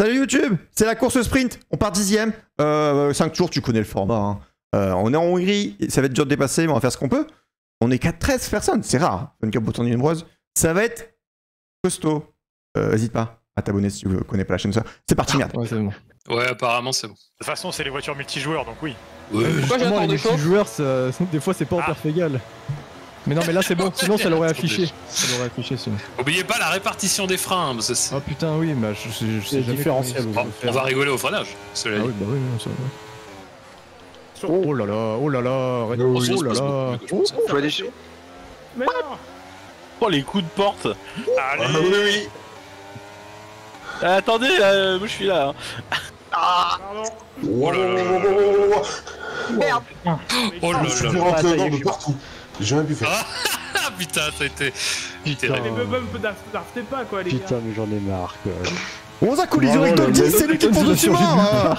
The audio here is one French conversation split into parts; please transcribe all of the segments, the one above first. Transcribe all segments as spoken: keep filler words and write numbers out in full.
Salut YouTube, c'est la course sprint, on part dixième. Euh, cinq tours, tu connais le format. Hein. Euh, on est en Hongrie, ça va être dur de dépasser, mais on va faire ce qu'on peut. On est qu'à treize personnes, c'est rare. Fun Cup Autant Nombreuse. Ça va être costaud. Euh, N'hésite pas à t'abonner si tu ne connais pas la chaîne. C'est parti, merde. Ouais, c'est bon. Ouais, apparemment c'est bon. De toute façon, c'est les voitures multijoueurs, donc oui. Ouais. Pourquoi j'attends les des choses multijoueurs, ça- des fois c'est pas en Ah. perf égal. Mais non, mais là c'est bon, sinon ça l'aurait affiché. Ça l'aurait affiché sinon. Oubliez pas la répartition des freins, parce que c'est- Ah putain, oui, bah je sais, je sais C'est jamais différentiel, comment on, il faut on va faire. rigoler au freinage. Cela Ah dit. oui, bah oui, non, ça va. Oh là là, oh là là, arrête- Oh, oh ça se là passe là. beaucoup mieux que je pensais. Je vois des choses. Mais non. Oh les coups de porte. Allez. Ah oui, oui. Euh, attendez, euh, moi je suis là. Hein. Pardon. Oh là là là là là. Merde. Oh là Je suis là fait là. rentrer Ah, ça y est, dedans je de suis partout. J'ai jamais pu faire. Ah putain, ça a été. Putain. Les bubbles d'arrêtez pas quoi les gars. Putain, mais j'en ai marre quoi. On a collision avec Bravo, Dog le- dix, c'est lui qui le- pense le- dessus le- mort hein.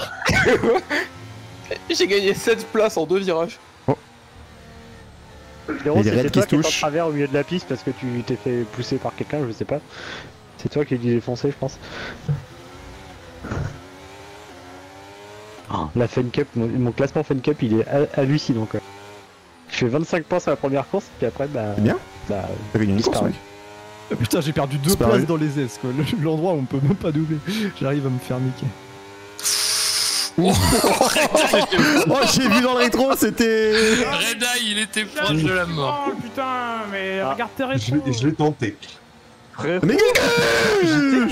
J'ai gagné sept places en deux virages. Il y a des raids qui se toi qui es en touchent. travers au milieu de la piste parce que tu t'es fait pousser par quelqu'un, je sais pas. C'est toi qui l'as défoncé, je pense. Oh, la Fun Cup, mon, mon classement Fun Cup il est ha- hallucinant quoi. Je fais vingt-cinq points sur la première course, puis après bah. C'est bien. Bah. T'as gagné une course, disparu. mec. Ah, putain, j'ai perdu deux C'est pas places vrai. dans les S quoi. Le- L'endroit où on peut même pas doubler. J'arrive à me faire niquer. Oh, j'ai vu dans le rétro, c'était. Reda, il était proche de la mort. Oh putain, mais Ah. regarde tes Je rétros. l'ai- je l'ai tenté. Mais Gugus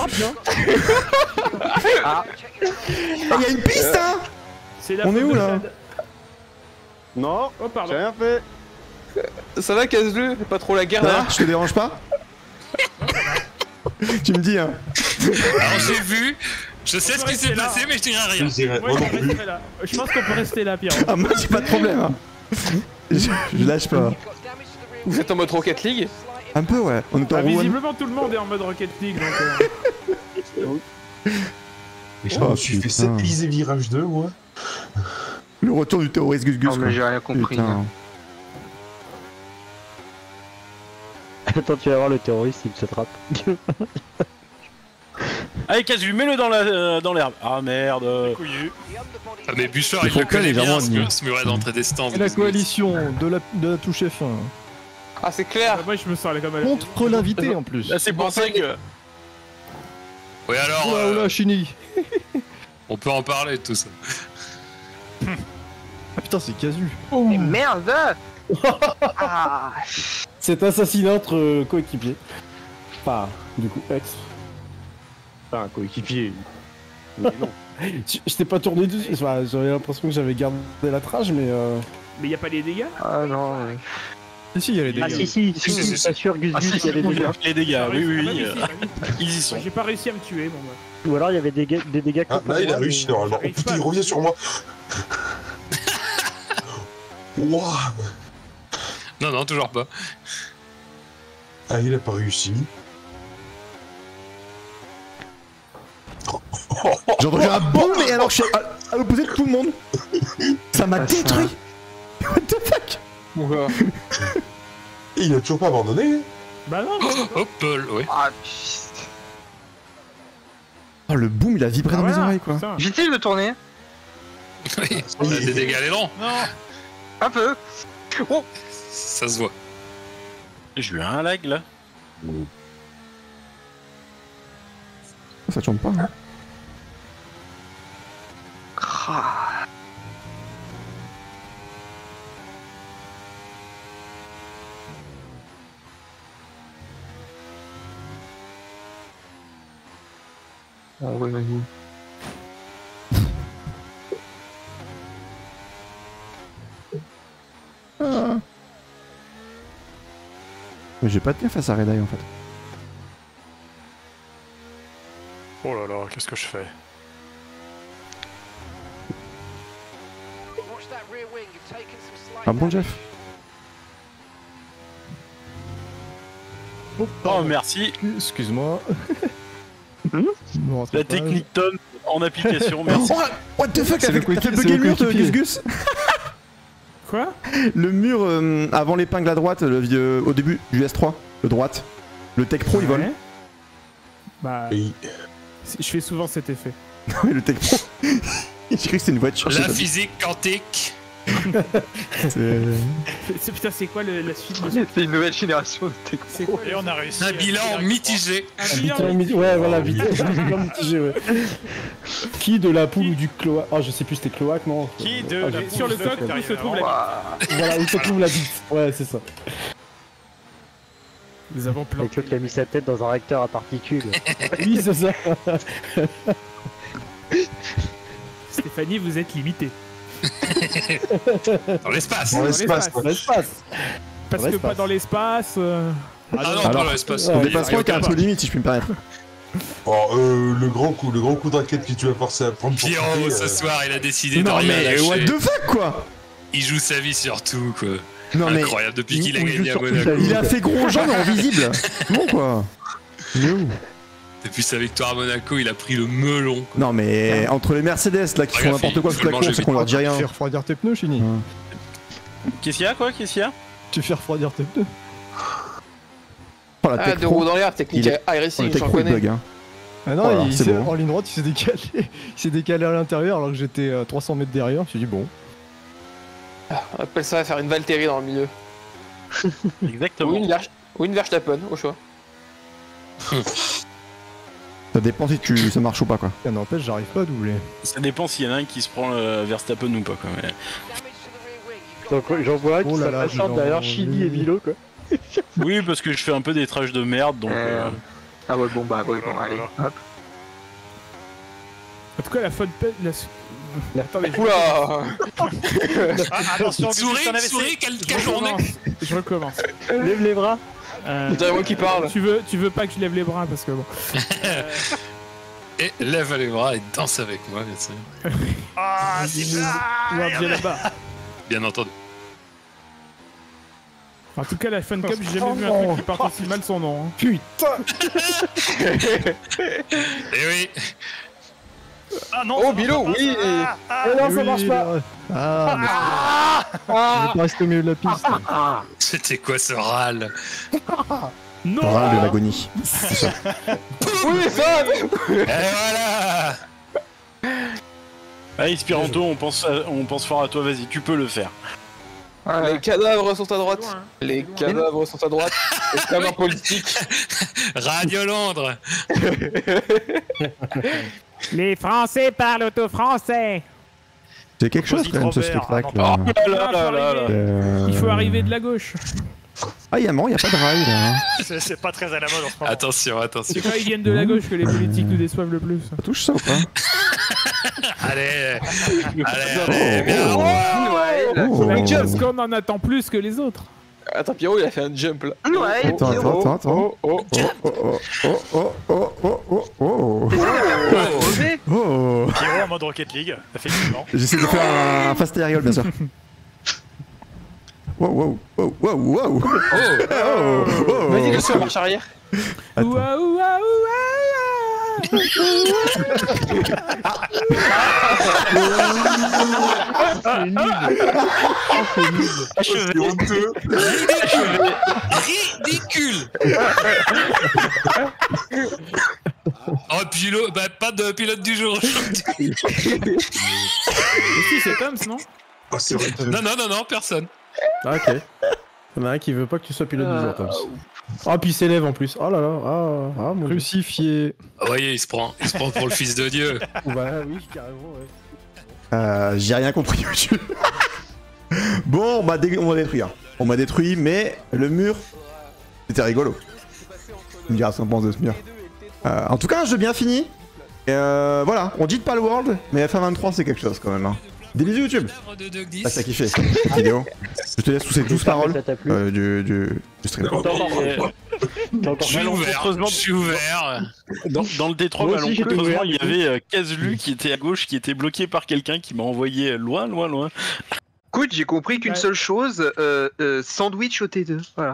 Ah. Il y a une piste hein. C'est la On est faute où, de là Fred. Non, Oh pardon. j'ai rien fait. Ça va, casse-le, pas trop la guerre Ah, là. je te dérange pas. Tu me dis hein. Alors j'ai vu, je sais On ce peut qui s'est rester là. passé, mais je dirai Je rien. dirais. Moi Moi je non plus. resterai là. Je pense qu'on peut rester là, Pierre. Ah moi j'ai pas de problème hein. Je, je lâche pas. Vous êtes en mode Rocket League? Un peu ouais. On est en Bah, roue one. visiblement tout le monde est en mode Rocket League donc. euh, Mais je Oh, me suis fait putain. sept pisés virage deux, moi. Le retour du terroriste Gus Gus. Non, mais quoi. j'ai rien compris. Putain. Attends, tu vas voir le terroriste, il te trappe. Allez, casse-lui, mets-le dans la euh, dans l'herbe. Ah merde. couillu. Ah, mais Bouchard, Le il le Faucon est connaît bien, vraiment ce, nul. mu- ce muret d'entrée des stands. Et la coalition de la, de la touche F un. Ah, c'est clair. Moi je me sens comme à la Contre l'invité en plus. Là c'est pour ça que. Oui alors, Oula, euh, oula, Chini. on peut en parler de tout ça. Ah putain, c'est casu. Mais merde. Ah. C'est assassinat entre euh, coéquipiers. Enfin, du coup, ex. Enfin, un coéquipier. Mais non. Je je t'ai pas tourné dessus, enfin, j'avais l'impression que j'avais gardé la trage, mais euh... Mais y a pas les dégâts. Ah non. ouais. Si, si, il y a les dégâts. Ah si si, si, si, si, si. t'assures Gus Ah Gus, si, il y a des si, dégâts. les dégâts, oui, oui, Ah, oui. bah, euh, si, bah, oui. Ils y sont. J'ai pas réussi à me tuer, bon bah. Ou alors il y avait des, ga- des dégâts Ah, que là, il a moi, réussi mais- normalement. Oh j'arrive putain, pas. il revient sur moi. Wouah. Non, non, toujours pas. Ah, il a pas réussi. J'ai entendu un boum et alors je suis à, à l'opposé de tout le monde. Ça m'a Ah, ça. détruit. What the fuck. Pourquoi? Et il a toujours pas abandonné. Bah non. Hop, Paul, ouais. Ah, piste. Oh le boum il a vibré Ah, dans mes voilà, oreilles quoi. putain. Vite-il de tourner? Oui, on a des dégâts à l'aileron. Un peu. Oh. Ça se voit. J'ai eu un lag là. Ça tourne pas. Hein. Ah. Ah ouais, vas-y. Ah. Mais j'ai pas de face à Redeye en fait. Oh là là, qu'est-ce que je fais? Ah bon Jeff. Oh merci. Excuse-moi. Hmm Bon, La rattrapage. technique Tom en application, merci. Oh, what the fuck, C'est t'as le fait, quick- t'as fait c'est bugger le le mur, toi, coéquipier. Gus Gus. Quoi? Le mur euh, avant l'épingle à droite, le vieux, au début du S trois, le droite. Le Tech Pro il vole. Ouais. Bah. Et il- Je fais souvent cet effet. Non, mais le techno. J'ai cru que c'était une voiture. La je sais pas. physique quantique. C'est- C'est- Putain, c'est quoi le- la suite de C'est une nouvelle génération de techno. C'est quoi Et on a réussi. Un à bilan finir avec mitigé. un Un bilan bilan mi- Ouais, voilà, bilan bilan mitigé, ouais. Qui de la poule ou du cloaque? Oh, je sais plus, c'était cloaque, non? Qui de Ah, la j'ai- poule Sur le de coq, où derrière. se trouve la Ouah. Voilà, où se trouve la bite. Ouais, c'est ça. Nous avons Avec planté. l'autre qui a mis sa tête dans un réacteur à particules. Oui, c'est ça. Stéphanie, vous êtes limitée. Dans l'espace. Dans Dans l'espace, l'espace. quoi. Dans l'espace. Parce Dans que pas l'espace. dans l'espace. euh, Ah non, Alors, pas dans l'espace. ouais, Ton il y a- dépassement était un peu limite, si je puis me permettre. Oh, euh, le grand coup, le grand coup de raquette que tu vas forcer à prendre pour Pierrot, quitter, ce euh, soir, il a décidé de Non, rien mais what lâcher. the fuck, quoi? Il joue sa vie sur tout, quoi. Non, mais. Incroyable, depuis il- qu'il a il gagné joue à sur tout Monaco. sa vie. Il a fait gros jeu, mais en visible. Bon, quoi. Il est où? Depuis sa victoire à Monaco, il a pris le melon. quoi. Non, mais entre les Mercedes là qui font Regarde, n'importe il quoi faut toute la le manger course et qu'on leur dit rien. Tu fais refroidir tes pneus, Chini. Qu'est-ce qu'il y a, quoi? Qu'est-ce qu'il y a? Tu fais refroidir tes pneus. Oh, la Ah, tech deux pro. roues dans l'air, technique Il est- high Oh, le racing, tech j'en pro, il connais. bug, hein. Ah non, Voilà, il c'est s'est- bon. en ligne droite, il s'est décalé. Il s'est décalé à l'intérieur alors que j'étais à trois cents mètres derrière. Je me suis dit, bon. On appelle ça faire une Valtteri dans le milieu. Ou Exactement. une, Verch- ou une Verstappen, au choix. Ça dépend si tu... ça marche ou pas, quoi. Ça n'empêche, j'arrive pas à doubler. Ça dépend s'il y en a un qui se prend euh, Verstappen ou pas, quoi. Mais... Donc j'en vois un qui Oh là là, s'appelle dis derrière donc, Chili oui. et Milo, quoi. Oui, parce que je fais un peu des trashs de merde, donc... Euh, euh, Ah ouais, bon bah, ouais, bon, allez. Hop. En tout cas, la fun pe- la... Attendez, je Oula. Ah, attention, Gus, Souris, t'en avais souris, quelle, je quelle journée. recommence. Je recommence. Lève les bras. Euh, C'est moi qui parle. tu veux, tu veux pas que je lève les bras parce que bon. Et lève les bras et danse avec moi, bien sûr. Ah, c'est Ou un pied là-bas. Bien entendu. En tout cas, la Fun Cup, j'ai jamais vu un truc qui porte aussi mal son nom. hein. Et oui. Ah non, Oh, ça Bilo, marche pas, oui. ça. Ah, non, ça marche pas. Ah, mais Ah. je vais rester au milieu de la piste. C'était quoi ce râle? Non. Râle de l'agonie. Oui, ça. Et voilà. Allez, Spiranto, on pense, à- on pense fort à toi, vas-y, tu peux le faire. Les cadavres sont à droite. hein. Les cadavres sont à droite. C'est comme un politique. Radio Londres. Les Français parlent au français. C'est quelque chose quand même ce Robert, spectacle. ah, là. là Ah, là faut là là. arriver. Euh, Il faut arriver de la gauche. Ah, il y a mort, il y a pas de rail là. hein. C'est c'est pas très à la mode en ce moment. Attention, attention. C'est quand ils viennent de la gauche que les politiques nous déçoivent le plus. Ça touche ça ou pas? Allez, allez, allez, bien. Ouais. là. Oh. Mais parce qu'on en attend plus que les autres. Attends, Pierrot, il a fait un jump là. Ouais, Attends, attends, attends, attends. Oh, oh, Oh, oh, oh, oh, oh, oh, oh, oh. oh. Oh. Pierrot en mode Rocket League, effectivement. J'essaie de faire un fast aerial, bien sûr. Wow, wow, wow, wow, wow. Oh, oh. Vas-y, le sur marche arrière. Attends. Ouah, ouah, C'est nul. Oh, c'est nul. C'est honteux. Ridicule. Oh, pilote, bah, pas de pilote du jour aujourd'hui. Mais si, c'est Toms, non? Oh, c'est vrai. Non, non, non, non, personne. Ah, ok. Il y en a un qui veut pas que tu sois pilote du jour, Toms. Ah, puis il s'élève en plus. Oh là là. Ah, ah mon Crucifié. Ah, voyez, il se prend, il se prend pour le fils de Dieu. Bah oui, carrément, ouais. Euh, j'ai rien compris au-dessus. Bon, on m'a dé- on m'a détruit. hein. On m'a détruit, mais le mur, c'était rigolo. Tu me diras ce qu'on pense de ce mur. Euh, en tout cas, un jeu bien fini. Et euh, voilà, on dit de pas le World, mais F un vingt-trois c'est quelque chose quand même. Hein. Des bisous YouTube. Ah, ça kiffé cette vidéo. Je te laisse sous ces douze paroles Ça t'a plu euh, du, du, du stream. Et, euh, T'as encore Je suis ouvert, je suis ouvert. Dans, dans le Détroit, Moi aussi, j'étais malheureusement, ouvert, il y du coup. avait euh, Kazlu qui était à gauche, qui était bloqué par quelqu'un qui m'a envoyé loin, loin, loin. Écoute, j'ai compris qu'une Ouais. seule chose, euh, euh, sandwich au T deux. Voilà.